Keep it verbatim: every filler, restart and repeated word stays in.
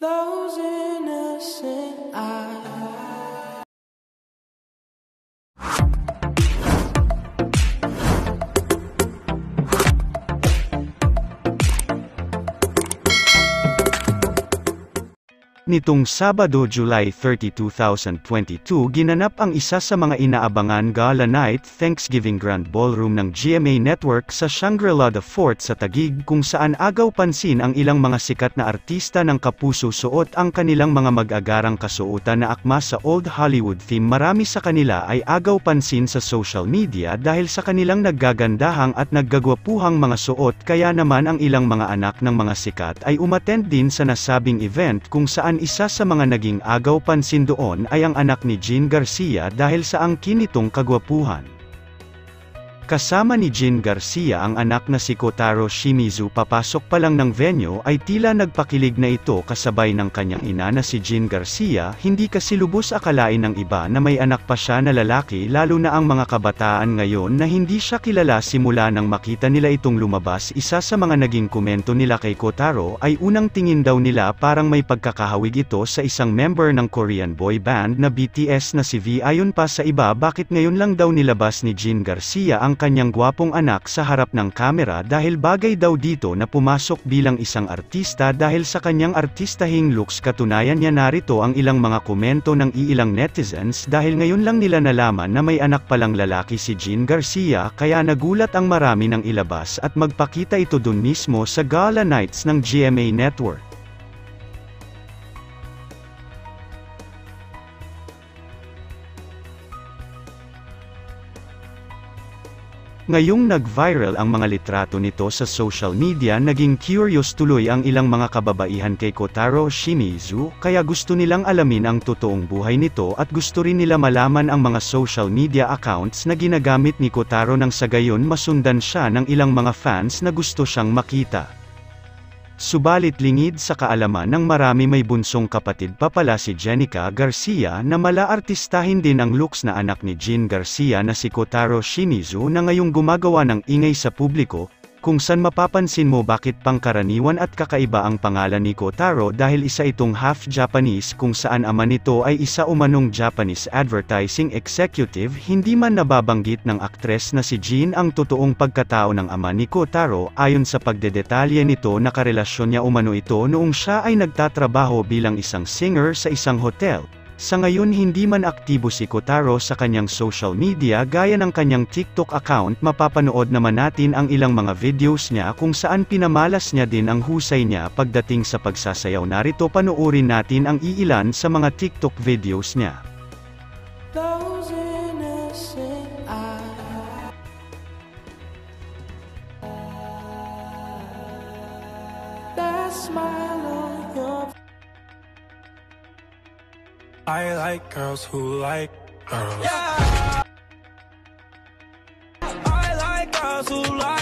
Those innocent eyes. Nitong Sabado, July thirtieth, two thousand twenty-two, ginanap ang isa sa mga inaabangan gala night Thanksgiving Grand Ballroom ng G M A Network sa Shangri-La The Fort sa Taguig, kung saan agaw pansin ang ilang mga sikat na artista ng kapuso suot ang kanilang mga mag-agarang kasuotan na akma sa Old Hollywood theme. Marami sa kanila ay agaw pansin sa social media dahil sa kanilang naggagandahang at naggagwapuhang mga suot, kaya naman ang ilang mga anak ng mga sikat ay umattend din sa nasabing event, kung saan isa sa mga naging agaw pansin doon ay ang anak ni Jean Garcia dahil sa angkin nitong kagwapuhan. Kasama ni Jean Garcia ang anak na si Kotaro Shimizu. Papasok pa lang ng venue ay tila nagpakilig na ito kasabay ng kanyang ina na si Jean Garcia. Hindi kasi lubos akalain ng iba na may anak pa siya na lalaki, lalo na ang mga kabataan ngayon na hindi siya kilala simula nang makita nila itong lumabas. Isa sa mga naging komento nila kay Kotaro ay unang tingin daw nila parang may pagkakahawig ito sa isang member ng Korean boy band na B T S na si V. Ayon pa sa iba, bakit ngayon lang daw nilabas ni Jean Garcia ang kanyang gwapong anak sa harap ng kamera, dahil bagay daw dito na pumasok bilang isang artista dahil sa kanyang artistahing looks. Katunayan niya, narito ang ilang mga komento ng iilang netizens dahil ngayon lang nila nalaman na may anak palang lalaki si Jean Garcia, kaya nagulat ang marami nang ilabas at magpakita ito dun mismo sa gala nights ng G M A Network. Ngayong nag-viral ang mga litrato nito sa social media, naging curious tuloy ang ilang mga kababaihan kay Kotaro Shimizu, kaya gusto nilang alamin ang totoong buhay nito at gusto rin nila malaman ang mga social media accounts na ginagamit ni Kotaro nang sa gayon masundan siya ng ilang mga fans na gusto siyang makita. Subalit lingid sa kaalaman ng marami, may bunsong kapatid pa pala si Jenica Garcia na mala-artistahin din ang looks na anak ni Jean Garcia na si Kotaro Shimizu, na ngayong gumagawa ng ingay sa publiko, kung saan mapapansin mo bakit pangkaraniwan at kakaiba ang pangalan ni Kotaro dahil isa itong half Japanese, kung saan ama nito ay isa umanong Japanese advertising executive. Hindi man nababanggit ng aktres na si Jean ang totoong pagkatao ng ama ni Kotaro. Ayon sa pagdedetalye nito, nakarelasyon niya umano ito noong siya ay nagtatrabaho bilang isang singer sa isang hotel. Sa ngayon hindi man aktibo si Kotaro sa kanyang social media gaya ng kanyang TikTok account. Mapapanood naman natin ang ilang mga videos niya kung saan pinamalas niya din ang husay niya pagdating sa pagsasayaw. Narito, panoorin natin ang iilan sa mga TikTok videos niya. Those innocent eyes. That smile on your face. I like girls who like girls. Yeah. I like girls who like